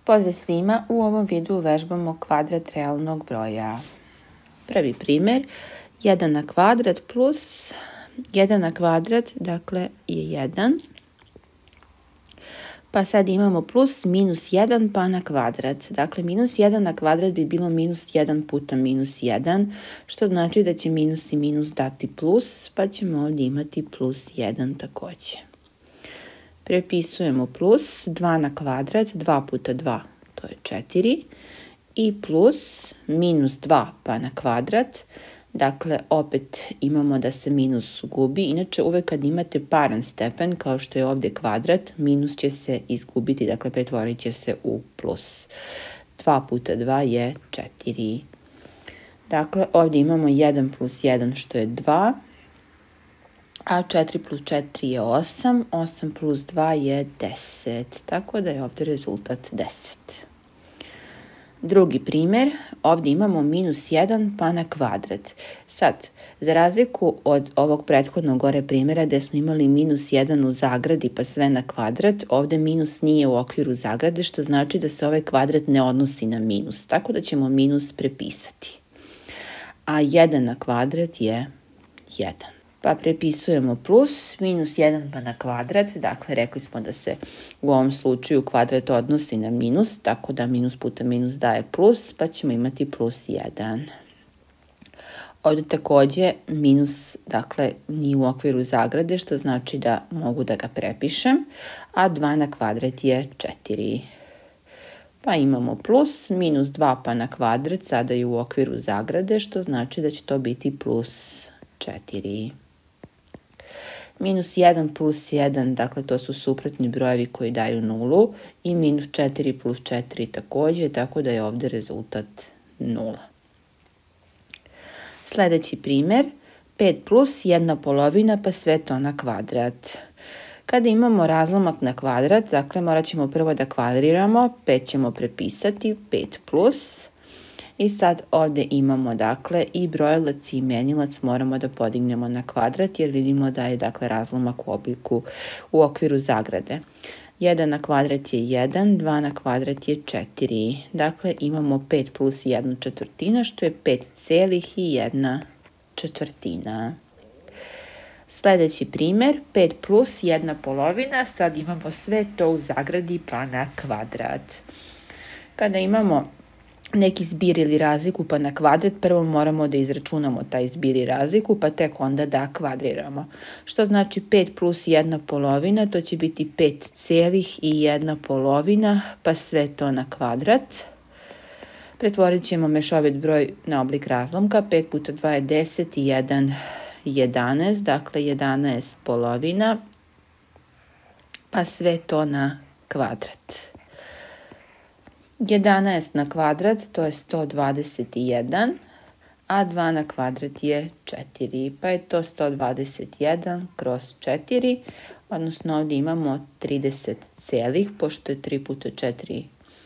Pozdrav svima, u ovom videu vežbamo kvadrat realnog broja. Prvi primjer, 1 na kvadrat plus 1 na kvadrat, dakle je 1. Pa sad imamo plus minus 1 pa na kvadrat. Dakle, minus 1 na kvadrat bi bilo minus 1 puta minus 1, što znači da će minus i minus dati plus, pa ćemo ovdje imati plus 1 također. Prepisujemo plus 2 na kvadrat, 2 puta 2, to je 4, i plus minus 2 pa na kvadrat, dakle opet imamo da se minus gubi, inače uvek kad imate paran stepen, kao što je ovdje kvadrat, minus će se izgubiti, dakle pretvorit će se u plus. 2 puta 2 je 4. Dakle, ovdje imamo 1 plus 1 što je 2, a 4 plus 4 je 8, 8 plus 2 je 10, tako da je ovdje rezultat 10. Drugi primjer, ovdje imamo minus 1 pa na kvadrat. Sad, za razliku od ovog prethodnog gore primjera gdje smo imali minus 1 u zagradi pa sve na kvadrat, ovdje minus nije u okviru zagrade, što znači da se ovaj kvadrat ne odnosi na minus, tako da ćemo minus prepisati. A 1 na kvadrat je 1. Pa prepisujemo plus, minus 1 pa na kvadrat, dakle rekli smo da se u ovom slučaju kvadrat odnosi na minus, tako da minus puta minus daje plus, pa ćemo imati plus 1. Ovdje također minus, dakle, nije u okviru zagrade, što znači da mogu da ga prepišem, a 2 na kvadrat je 4. Pa imamo plus, minus 2 pa na kvadrat, sada je u okviru zagrade, što znači da će to biti plus 4. Minus 1 plus 1, dakle to su suprotni brojevi koji daju 0, i minus 4 plus 4 također, tako da je ovdje rezultat 0. Sljedeći primjer, 5 plus 1 polovina pa sve to na kvadrat. Kada imamo razlomak na kvadrat, dakle morat ćemo prvo da kvadriramo, 5 ćemo prepisati, 5 plus. I sad ovdje imamo dakle i brojilac i imenilac moramo da podignemo na kvadrat jer vidimo da je dakle razlomak u okviru zagrade. 1 na kvadrat je 1, 2 na kvadrat je 4. Dakle imamo 5 plus 1 četvrtina što je 5,1 četvrtina. Sljedeći primjer, 5 plus 1 polovina, sad imamo sve to u zagradi pa na kvadrat. Kada imamo neki zbir ili razliku pa na kvadrat, prvo moramo da izračunamo taj zbir i razliku, pa tek onda da kvadriramo. Što znači 5 plus 1 polovina, to će biti 5,1 polovina, pa sve to na kvadrat. Pretvorit ćemo mešovit broj na oblik razlomka, 5 puta 2 je 10 i 1 11, dakle 11 polovina, pa sve to na kvadrat. 11 na kvadrat, to je 121, a 2 na kvadrat je 4, pa je to 121 kroz 4, odnosno ovdje imamo 30 celih, pošto je 3 puta 4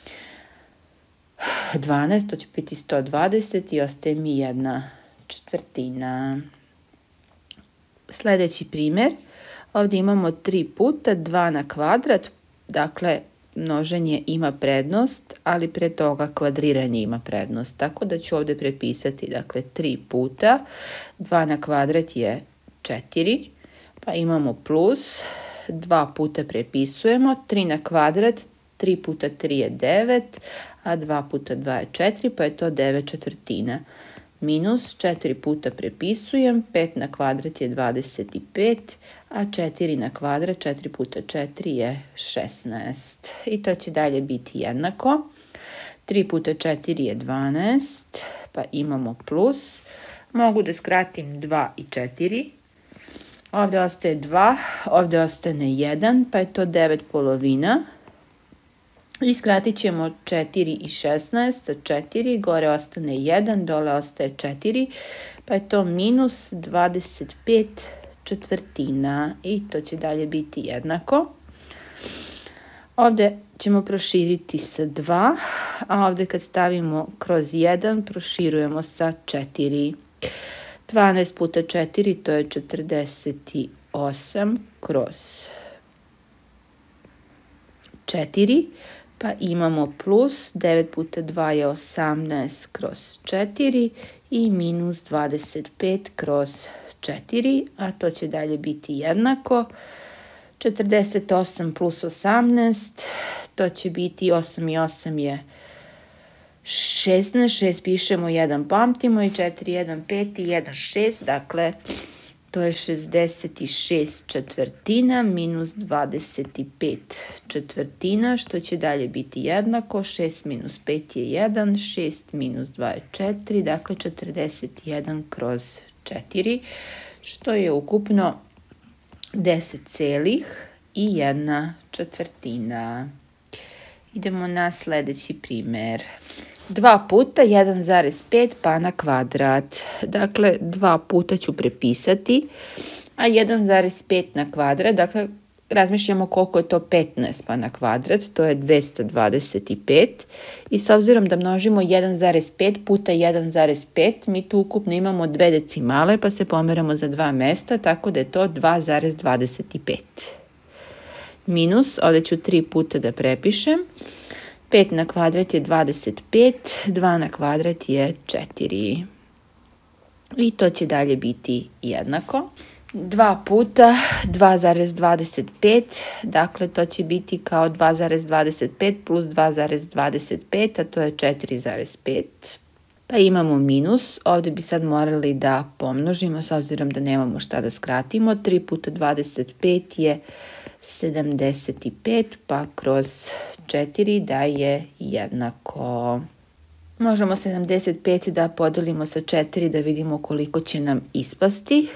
12, to će biti 120 i ostaje mi 1 četvrtina. Sljedeći primjer, ovdje imamo 3 puta 2 na kvadrat, dakle množenje ima prednost, ali pre toga kvadriranje ima prednost. Tako da ću ovdje prepisati, dakle 3 puta, 2 na kvadrat je 4, pa imamo plus, 2 puta prepisujemo, 3 na kvadrat, 3 puta 3 je 9, a 2 puta 2 je 4, pa je to 9 četvrtina. Minus 4 puta prepisujem, 5 na kvadrat je 25, a 4 na kvadrat, 4 puta 4 je 16. I to će dalje biti jednako. 3 puta 4 je 12, pa imamo plus. Mogu da skratim 2 i 4. Ovdje ostaje 2, ovdje ostane 1, pa je to 9 polovina. I skratit ćemo 4 i 16 sa 4, gore ostane 1, dole ostaje 4, pa je to minus 25 četvrtina i to će dalje biti jednako. Ovdje ćemo proširiti sa 2, a ovdje kad stavimo kroz 1 proširujemo sa 4. 12 puta 4 to je 48 kroz 4, Pa imamo plus 9 puta 2 je 18 kroz 4 i minus 25 kroz 4, a to će dalje biti jednako. 48 plus 18, to će biti 8 i 8 je 16, 6 pišemo, 1 pamtimo i 4, 1, 5 i 1, 6, dakle to je 66 četvrtina minus 25 četvrtina, što će dalje biti jednako. 6 minus 5 je 1, 6 minus 2 je 4, dakle 41 kroz 4, što je ukupno 10,1 četvrtina. Idemo na sljedeći primjer. 2 puta 1,5 pa na kvadrat. Dakle, 2 puta ću prepisati, a 1,5 na kvadrat, dakle, razmišljamo koliko je to 15 pa na kvadrat, to je 225. I s obzirom da množimo 1,5 puta 1,5, mi tu ukupno imamo 2 decimale, pa se pomeramo za 2 mesta, tako da je to 2,25. Minus, ovdje ću 3 puta da prepišem. 5 na kvadrat je 25, 2 na kvadrat je 4. I to će dalje biti jednako. 2 puta 2,25, dakle to će biti kao 2,25 plus 2,25, a to je 4,5. Pa imamo minus, ovdje bi sad morali da pomnožimo s obzirom da nemamo šta da skratimo. 3 puta 25 je 75, pa kroz 4 da je jednako. Možemo 75 da podelimo sa 4 da vidimo koliko će nam ispasti.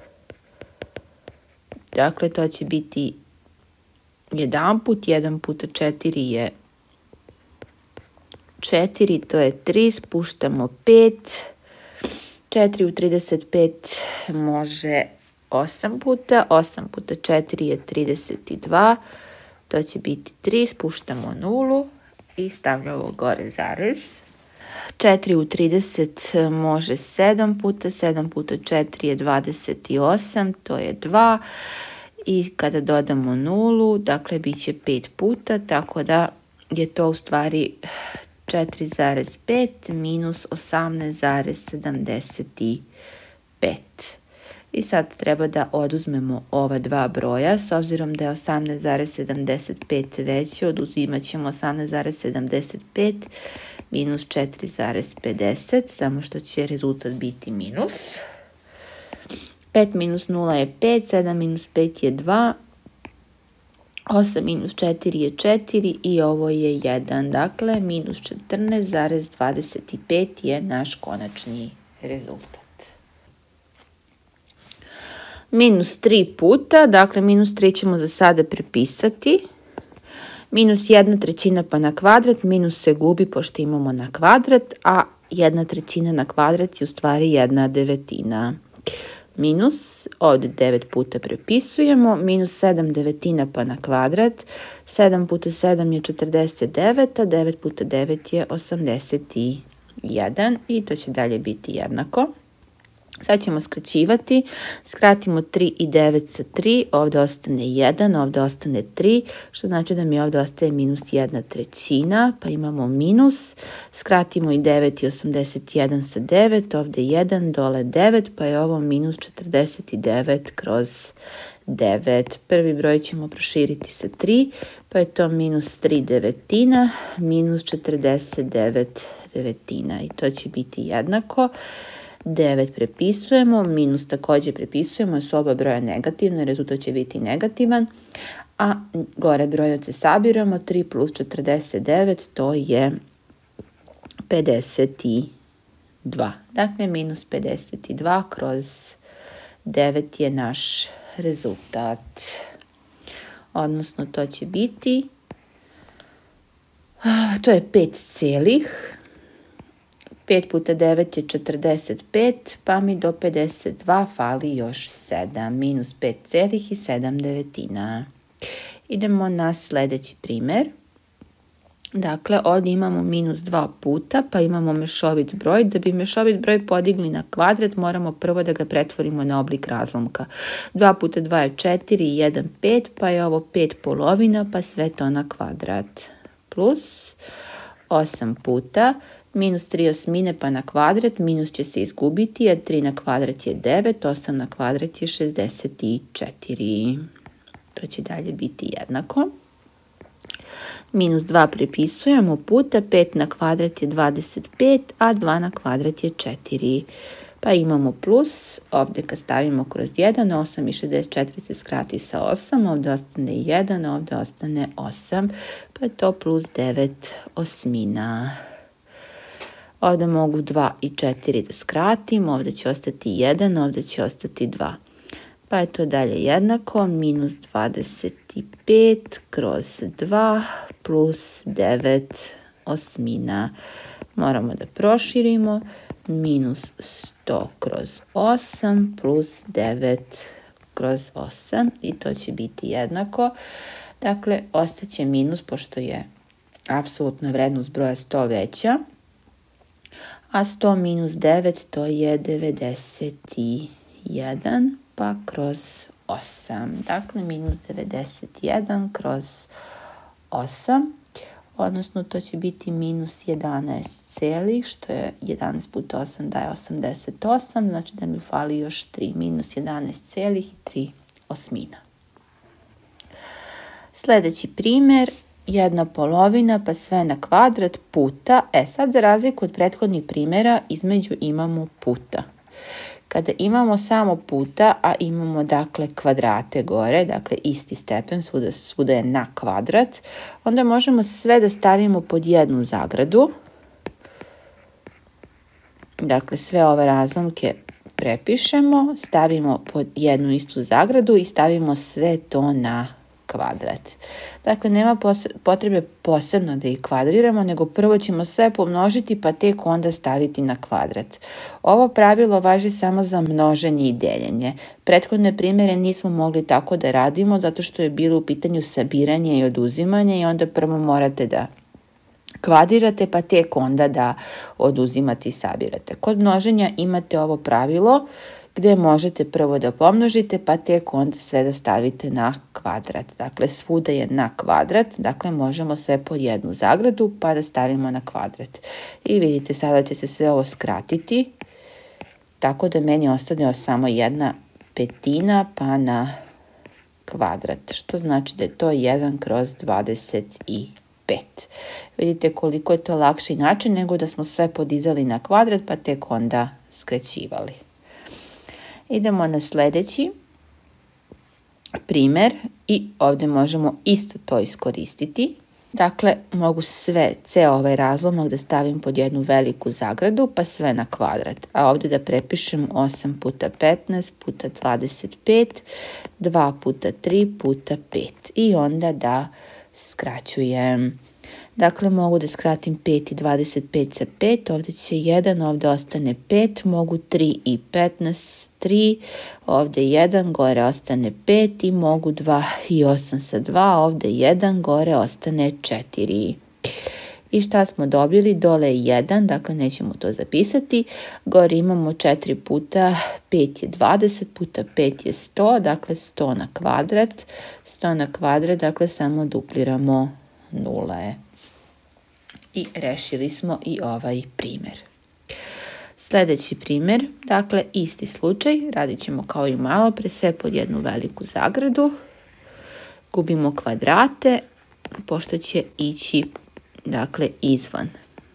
Dakle, to će biti 1 put, 1 puta 4 je 4, to je 3, spuštamo 5. 4 u 35 može 8 puta, 8 puta 4 je 32, to će biti 3, spuštamo 0 i stavljamo gore zarez. 4 u 30 može 7 puta, 7 puta 4 je 28, to je 2. I kada dodamo 0, dakle bit će 5 puta, tako da je to u stvari 4,5 minus 18,75. I sad treba da oduzmemo ova dva broja, s obzirom da je 18,75 veće, oduzimat ćemo 18,75 minus 4,50, samo što će rezultat biti minus. 5 minus 0 je 5, 7 minus 5 je 2, 8 minus 4 je 4 i ovo je 1, dakle minus 14,25 je naš konačni rezultat. Minus 3 puta, dakle minus 3 ćemo za sada prepisati. Minus 1/3 pa na kvadrat, minus se gubi pošto imamo na kvadrat, a 1/3 na kvadrat je u stvari 1/9. Minus, ovdje 9 puta prepisujemo, minus 7/9 pa na kvadrat, 7 puta 7 je 49, a 9 puta 9 je 81 i to će dalje biti jednako. Sad ćemo skraćivati, skratimo 3 i 9 sa 3, ovdje ostane 1, ovdje ostane 3, što znači da mi ovdje ostaje minus 1/3, pa imamo minus, skratimo i 9 i 81 sa 9, ovdje 1, dole 9, pa je ovo minus 49 kroz 9. Prvi broj ćemo proširiti sa 3, pa je to minus 3/9, minus 49/9 i to će biti jednako. 9 prepisujemo, minus također prepisujemo, jer su oba broja negativna, rezultat će biti negativan, a gore brojace sabiramo, 3 plus 49, to je 52. Dakle, minus 52 kroz 9 je naš rezultat. Odnosno, to će biti, to je 5 cijelih. 5 puta 9 je 45, pa mi do 52 fali još 7, minus 5,7. Idemo na sljedeći primjer. Dakle, ovdje imamo minus 2 puta, pa imamo mešovit broj. Da bi mešovit broj podigli na kvadrat, moramo prvo da ga pretvorimo na oblik razlomka. 2 puta 2 je 4 i 1 5, pa je ovo 5 polovina, pa sve to na kvadrat. plus 8 puta minus 3 osmine pa na kvadrat, minus će se izgubiti jer 3 na kvadrat je 9, 8 na kvadrat je 64. To će dalje biti jednako. Minus 2 prepisujemo puta 5 na kvadrat je 25, a 2 na kvadrat je 4. Pa imamo plus, ovdje kad stavimo kroz 1, 8 i 64 se skrati sa 8, ovdje ostane 1, ovdje ostane 8, pa je to plus 9 osmina. Ovdje mogu 2 i 4 da skratim, ovdje će ostati 1, ovdje će ostati 2. Pa je to dalje jednako, minus 25 kroz 2 plus 9 osmina. Moramo da proširimo, minus 100 kroz 8 plus 9 kroz 8 i to će biti jednako. Dakle, ostaće minus pošto je apsolutna vrednost broja 100 veća, a 100 minus 9 to je 91 pa kroz 8. Dakle, minus 91 kroz 8, odnosno to će biti minus 11 celi, što je 11 puta 8 daje 88, znači da mi fali još 3, minus 11 celih i 3 osmina. Sljedeći primjer, 1/2 pa sve na kvadrat puta, sad za razliku od prethodnih primjera između imamo puta. Kada imamo samo puta, a imamo dakle kvadrate gore, dakle isti stepen, svuda je na kvadrat, onda možemo sve da stavimo pod jednu zagradu. Dakle, sve ove razlomke prepišemo, stavimo pod jednu istu zagradu i stavimo sve to na kvadrat. Dakle, nema potrebe posebno da ih kvadriramo, nego prvo ćemo sve pomnožiti pa tek onda staviti na kvadrat. Ovo pravilo važi samo za množenje i deljenje. Prethodne primjere nismo mogli tako da radimo zato što je bilo u pitanju sabiranje i oduzimanje i onda prvo morate da kvadrirate pa tek onda da oduzimate i sabirate. Kod množenja imate ovo pravilo gdje možete prvo da pomnožite pa tek onda sve da stavite na kvadrat. Dakle, svuda je na kvadrat, dakle možemo sve pod jednu zagradu pa da stavimo na kvadrat. I vidite, sada će se sve ovo skratiti, tako da meni ostane samo 1/5 pa na kvadrat, što znači da je to 1 kroz 25. Vidite koliko je to lakši način nego da smo sve podizali na kvadrat pa tek onda skraćivali. Idemo na sljedeći primjer i ovdje možemo isto to iskoristiti. Dakle, mogu ceo ovaj razlomak da stavim pod jednu veliku zagradu pa sve na kvadrat. A ovdje da prepišem 8 puta 15 puta 25, 2 puta 3 puta 5 i onda da skraćujem. Dakle, mogu da skratim 5 i 25 sa 5, ovdje će 1, ovdje ostane 5, mogu 3 i 15, 3, ovdje 1, gore ostane 5 i mogu 2 i 8 sa 2, ovdje 1, gore ostane 4. I šta smo dobili? Dole je 1, dakle nećemo to zapisati, gore imamo 4 puta 5 je 20, puta 5 je 100, dakle 100 na kvadrat, 100 na kvadrat, dakle samo dupliramo nule. I rešili smo i ovaj primjer. Sljedeći primjer, dakle isti slučaj, radit ćemo kao i malo pre, sve pod jednu veliku zagradu, gubimo kvadrate, pošto će ići dakle izvan.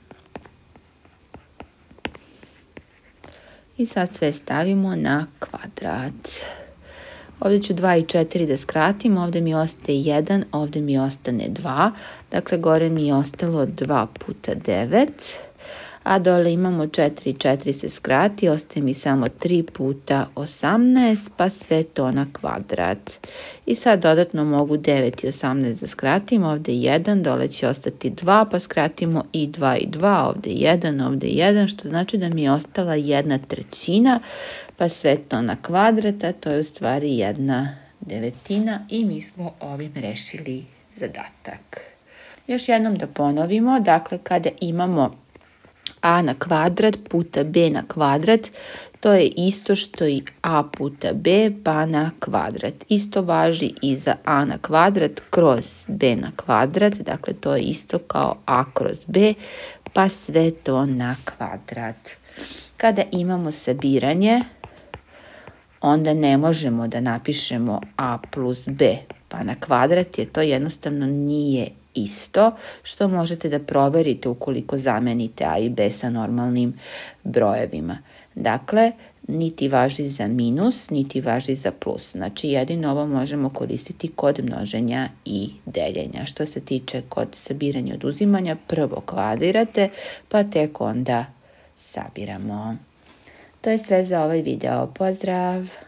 I sad sve stavimo na kvadrat. Ovdje ću 2 i 4 da skratim, ovdje mi ostaje 1, ovdje mi ostane 2, dakle gore mi je ostalo 2 puta 9, a dole imamo 4 i 4 se skrati, ostaje mi samo 3 puta 18, pa sve to na kvadrat. I sad dodatno mogu 9 i 18 da skratim, ovdje 1, dole će ostati 2, pa skratimo i 2 i 2, ovdje 1, ovdje 1, što znači da mi je ostala 1/3, pa sve to na kvadrat, a to je u stvari 1/9 i mi smo ovim rešili zadatak. Još jednom da ponovimo, dakle kada imamo a na kvadrat puta b na kvadrat, to je isto što i a puta b pa na kvadrat. Isto važi i za a na kvadrat kroz b na kvadrat, dakle to je isto kao a kroz b, pa sve to na kvadrat. Kada imamo sabiranje, onda ne možemo da napišemo a plus b pa na kvadrat, jer to jednostavno nije isto, što možete da proverite ukoliko zamenite a i b sa normalnim brojevima. Dakle, niti važi za minus, niti važi za plus. Znači, jedino ovo možemo koristiti kod množenja i deljenja. Što se tiče kod sabiranja i oduzimanja, prvo kvadrirate, pa tek onda sabiramo. To je sve za ovaj video. Pozdrav!